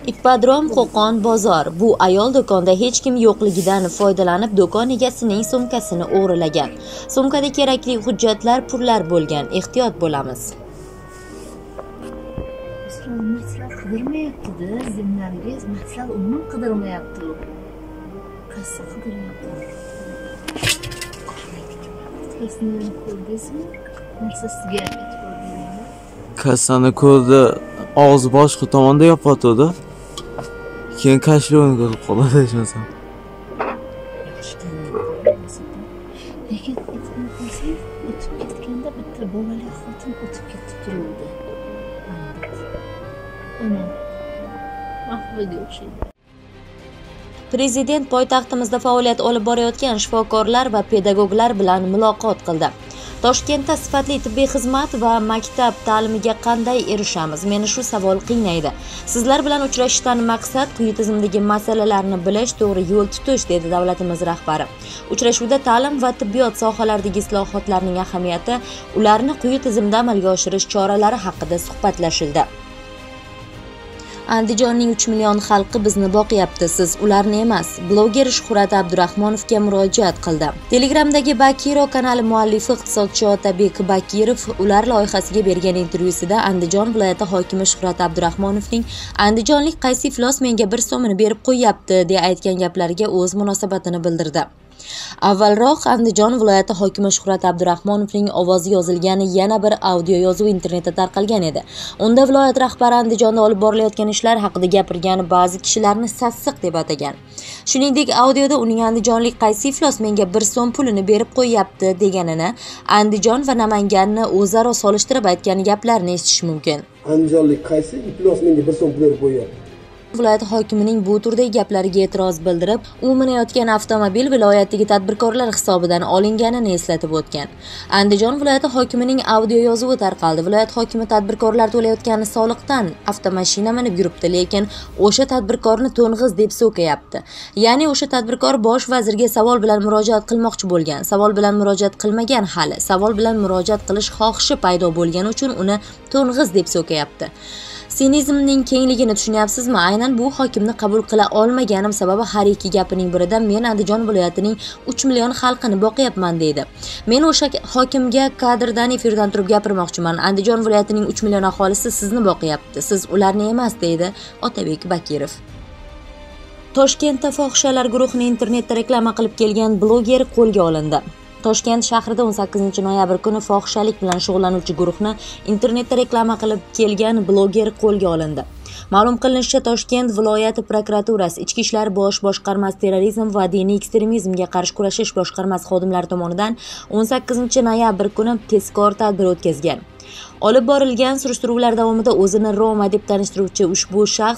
Ippodrom Qo'qon bozor. Bu ayol do'konda hech kim yo'qligidan foydalanib do'kon egasining sumkasini o'g'irlagan. Sumkada kerakli hujjatlar, pullar bo'lgan. Ehtiyot bo'lamiz. Masal qidirmayapti-da, zimlaringiz masal umuman qidirmayapti. Qaysi qidiryapti? Kassani ko'rdingizmi? Narsa sizga aytib beraymi? Kassani ko'rdi, og'zi boshqa tomonda yopatdi. Keyin kashlovni ko'rib qoladi ishmasam. Lekin e'tibor qilsangiz, o'tib ketganda bitta bolali xotin o'tib ketib turuvdi. Ana. Mahvoga o'xshaydi. Prezident poytaxtimizda faoliyat olib borayotgan shifokorlar va pedagoglar bilan muloqot qildi. Toshkentda sifatli tibbiy xizmat va maktab ta'limiga qanday erishamiz? Meni shu savol qiynaydi. Sizlar bilan uchrashishdan maqsad quyi tizimdagi masalalarni bilish, to'g'ri yo'l tutish, dedi davlatimiz rahbari. Uchrashuvda ta'lim va tibbiyot sohalaridagi islohotlarning ahamiyati, ularni quyi tizimda amalga oshirish choralari haqida suhbatlashildi. Andijonning 3 million xalqi bizni boqyapti, siz ularni emas. Bloger Shuhrat Abdurahmonovga murojaat qildi. Telegramdagi Bakiro kanali muallifi iqtisodchi Otabek Bakirov ular loyihasiga bergan intervyusida Andijon viloyati hokimi Shuhrat Abdurahmonovning andijonlik qaysi iflos menga 1 so'mini berib qo'yapti deya aytgan gaplariga o'z munosabatini bildirdi. Avvalroq Andijon viloyati hokimi Shuhrat Abdurahmonovning ovozi yozilgan yana bir audio yozuv internetda tarqalgan edi. Unda viloyat rahbari Andijonda olib borilayotgan ishlar haqida gapirgan ba'zi kishilarni sassiq deb atagan. Shuningdek, audioda uning andijonlik qaysi iflos menga 1 so'm pulini berib qo'yapti deganini, Andijon va Namanganni o'zaro solishtirib aytgan gaplarni eshitish mumkin. Andijonlik qaysi iflos menga 1 so'm pul berib qo'yapti? Viloyat hokimining bu turdagi gaplariga e'tiroz bildirib, u minayotgan avtomobil viloyatdagi tadbirkorlar hisobidan olinganini eslatib o'tgan. Andijon viloyati hokimining audio yozuvi tarqaldi. Viloyat hokimi tadbirkorlar to'layotgan soliqdan avtomashina minib yuribdi, lekin o'sha tadbirkorni to'ng'iz deb so'kayapti. Ya'ni o'sha tadbirkor bosh vazirga savol bilan murojaat qilmoqchi bo'lgan, savol bilan murojaat qilmagan hali, savol bilan murojaat qilish xohishi paydo bo'lgani uchun uni to'ng'iz deb so'kayapti. Sinizmning kengligini tushunyapsizmi? Aynan bu hokimni qabul qila olmaganim sababi har ikki gapining birida men Andijon viloyatining 3 million xalqini boqyapman deydi. Men o'sha hokimga kadrdan efirdan turib gapirmoqchiman. Andijon viloyatining 3 million aholisi sizni boqyapti, siz ularni emas, deydi Otabek Bakirov. Toshkentda fohishalar guruhini internetda reklama qilib kelgan bloger qo'lga olindi. Toshkent shahrida 18 noyabr kuni fohishalik bilan shug'ullanuvchi guruhni internetda reklama qilib kelgan bloger qo'lga olindi. Ma'lum qilinishicha, Toshkent viloyati prokuraturasi, Ichki ishlar bosh boshqarmasi terrorizm va diniy ekstremizmga qarshi kurashish boshqarmasi xodimlari tomonidan 18 noyabr kuni tezkor tadbir o'tkazgan. Olib borilgan surishtiruvlar davomida o'zini Roma deb tanishtiruvchi ushbu shaxs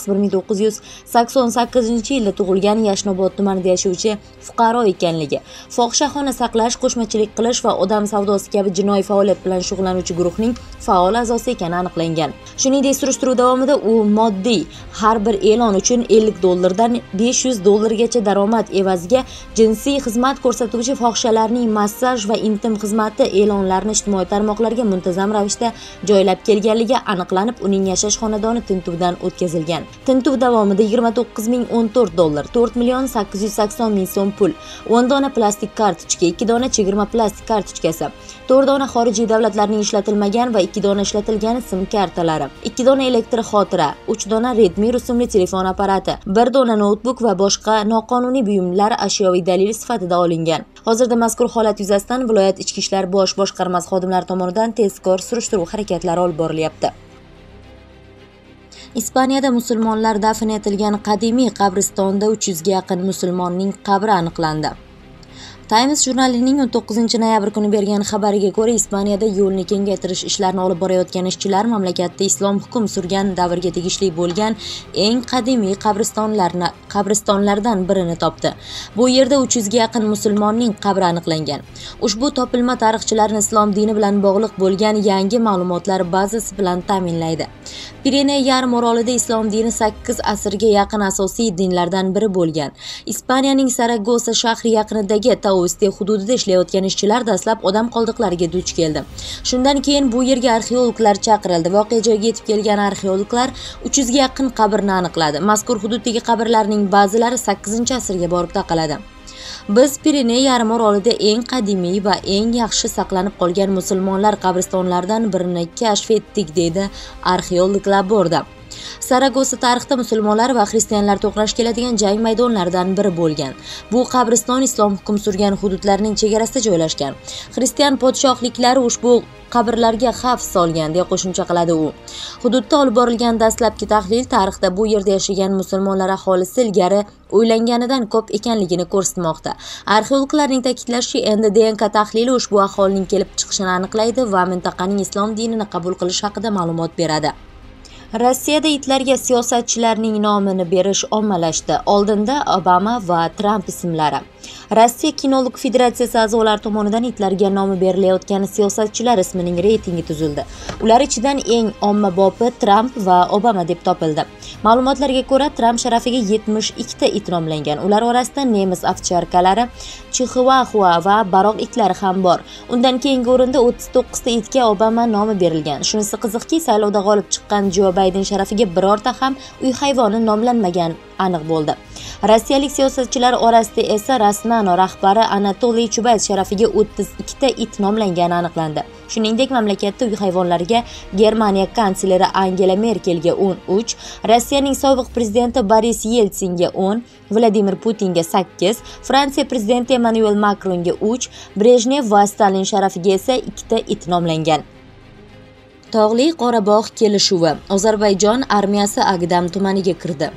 1988-yilda tug'ilgan, Yashnobod tumanida yashovchi fuqaro ekanligi, fohishaxona saqlash, qo'shmachilik qilish va odam savdosi kabi jinoiy faoliyat bilan shug'ullanuvchi guruhning faol a'zosi ekani aniqlangan. Shuningdek, surishtiruv davomida u moddiy har bir e'lon uchun $50 dan $500 daromad evaziga jinsiy xizmat ko'rsatuvchi fohishalarning massaj va intim xizmati e'lonlarini ijtimoiy tarmoqlarga muntazam ravishda joylab kelganligi aniqlanib, uning yashash xonadoni tintuvdan o'tkazilgan. Tintuv davomida $20,014, $4,880,000 so'm pul, 10 dona plastik kartochka, 2 dona chegirma plastik kartochkasi, 4 dona xorijiy davlatlarning ishlatilmagan va 2 dona ishlatilgan sim kartalari, 2 dona elektr xotira, 3 dona Redmi rusumli telefon apparati, 1 dona noutbuk va boshqa noqonuniy buyumlar ashyoviy dalil sifatida olingan. Hozirda mazkur holat yuzasidan viloyat ichki ishlar bosh boshqarmasi xodimlari tomonidan tezkor surishtiruv harakatlari olib borilyapti. Ispaniyada musulmonlar dafn etilgan qadimiy qabristonda 300 ga yaqin musulmonning qabri aniqlandi. Times jurnalining 19 noyabr kuni bergan xabariga ko'ra, Ispaniyada yo'lni kengaytirish ishlarini olib borayotgan ishchilar mamlakatda islom hukm surgan davrga tegishli bo'lgan eng qadimiy qabristonlardan birini topdi. Bu yerda 300 ga yaqin musulmonning qabri aniqlangan. Ushbu topilma tarixchilarni islom dini bilan bog'liq bo'lgan yangi ma'lumotlar bazasi bilan ta'minlaydi. Pireney yarim orolida islom dini 8 asrga yaqin asosiy dinlardan biri bo'lgan. Ispaniyaning Saragosa shahri yaqinidagi Oste hududida ishlayotgan ishchilar dastlab odam qoldiqlariga duch keldi. Shundan keyin bu yerga arxeologlar chaqirildi. Voqea joyiga yetib kelgan arxeologlar 300 ga yaqin qabrni aniqladi. Mazkur hududdagi qabrlarning ba'zilari 8-asrga borib taqaladi. Biz Pireney yarim orolida eng qadimiy va eng yaxshi saqlanib qolgan musulmonlar qabristonlaridan birini kashf etdik, dedi arxeolog Laborda. Saragossa tarixda musulmonlar va xristianlar to'qnash keladigan jang maydonlaridan biri bo'lgan. Bu qabriston islom hukm surgan hududlarning chegarasida joylashgan. Xristian podshohliklari ushbu qabrlarga xavf solgan, deya qo'shimcha qiladi u. Hududda olib borilgan dastlabki tahlil tarixda bu yerda yashagan musulmonlar aholisi ilgari o'ylanganidan ko'p ekanligini ko'rsatmoqda. Arxeologlarning ta'kidlashicha, endi DNK tahlili ushbu aholining kelib chiqishini aniqlaydi va mintaqaning islom dinini qabul qilish haqida ma'lumot beradi. Rossiyada itlarga siyosatchilarning nomini berish ommalashdi. Oldinda Obama va Tramp ismlari. Rossiya Kinolog Federatsiyasi a'zolari tomonidan itlarga nomi berilayotgan siyosatchilar ismining reytingi tuzildi. Ular ichidan eng ommabopi Tramp va Obama deb topildi. Ma'lumotlarga ko'ra, Tramp sharafiga 72 ta it nomlangan. Ular orasida nemis ovcharkalari, chixuahua va baroq itlari ham bor. Undan keyingi o'rinda 39 ta itga Obama nomi berilgan. Shunisi qiziqki, saylovda g'olib chiqqan Jo Bayden sharafiga birorta ham uy hayvoni nomlanmagan aniq bo'ldi. Rossiyalik siyosatchilar orasida esa rasman rahbari Anatoliy Chubayz sharafiga 32 ta it nomlangani aniqlandi. Shuningdek, mamlakatda uy hayvonlariga Germaniya kansleri Angela Merkelga 13, Rossiyaning sobiq prezidenti Boris Yeltsinga 10, Vladimir Putinga 8, Fransiya prezidenti Emmanuel Macronga 3, Brejnev va Stalin sharafiga esa 2 ta it nomlangan. Tog'li Qorabog' kelishuvi. Ozarbayjon armiyasi Agdam tumaniga kirdi.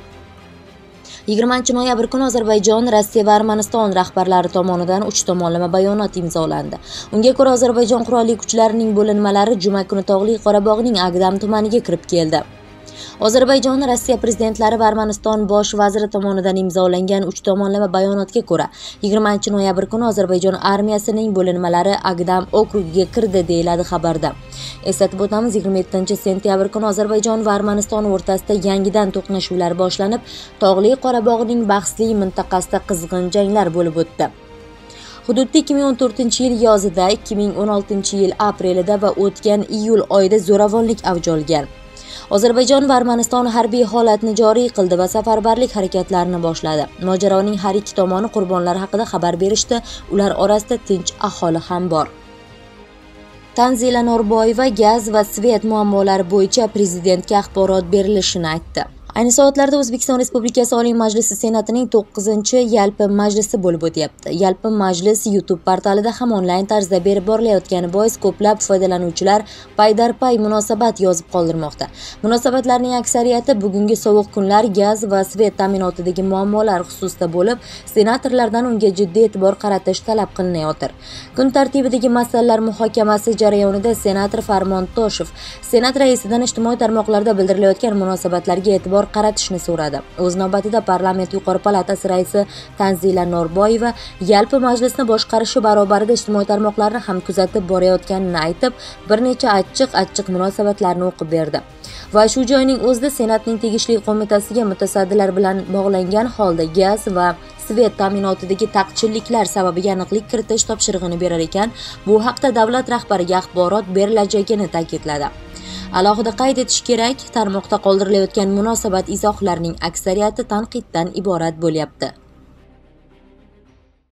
20-noyabr kuni Ozarbayjon, Rossiya va Armaniston rahbarlari tomonidan 3 tomonlama bayonot imzolandi. Unga ko'ra, Ozarbayjon qurolli kuchlarining bo'linmalari juma kuni Tog'li Qorabog'ning Agdam tumaniga kirib keldi. Ozarbayjon, Rossiya prezidentlari va Armaniston bosh vaziri tomonidan imzolangan 3 tomonlama bayonotga ko'ra, 20-noyabr kuni Ozarbayjon armiyasining bo'linmalari Agdam okrugiga kirdi, deyiladi xabarda. Eslatib o'tamiz, 27-sentyabr kuni Ozarbayjon va Armaniston o'rtasida yangidan to'qnashuvlar boshlanib, Tog'li Qorabog'ning bahsli mintaqasida qizg'in janglar bo'lib o'tdi. Hududda 2014-yil yozida, 2016-yil aprelida va o'tgan iyul oyida zo'ravonlik avj olgan. Ozarbayjon va Armaniston harbiy holatni joriy qildi va safarbarlik harakatlarini boshladi. Mojaroning har ikki tomoni qurbonlar haqida xabar berishdi. Ular orasida tinch aholi ham bor. Tanzila Norboyeva gaz va svet muammolari bo'yicha prezidentga axborot berilishini aytdi. Ayni soatlarda O'zbekiston Respublikasi Oliy Majlisi Senatining 9-yalpi majlisi bo'lib o'tyapti. Yalpi majlis YouTube portalida ham onlayn tarzda berib borilayotgani bois ko'plab foydalanuvchilar paydarpay munosabat yozib qoldirmoqda. Munosabatlarning aksariyati bugungi sovuq kunlar, gaz va svet ta'minotidagi muammolar xususida bo'lib, senatorlardan unga jiddiy e'tibor qaratish talab qilinayotir. Kun tartibidagi masalalar muhokamasi jarayonida senator Farmon Toshev Senat raisidan ijtimoiy tarmoqlarda bildirilayotgan munosabatlarga e'tibor qaratishni so'radi. O'z navbatida parlament yuqori palatasi raisi Tanzila Norboyeva yalpi majlisni boshqarishi barobarida ijtimoiy tarmoqlarni ham kuzatib borayotganini aytib, bir necha achchiq munosabatlarni o'qib berdi. Va shu joyning o'zida Senatning tegishli qo'mitasiga mutasaddilar bilan bog'langan holda gaz va svet ta'minotidagi taqchilliklar sababiga aniqlik kiritish topshirig'ini berar ekan, bu haqda davlat rahbariga axborot berilajagini ta'kidladi. Alohida qayd etish kerak, tarmoqda qoldirilayotgan munosabat izohlarining aksariyati tanqiddan iborat bo'lyapti.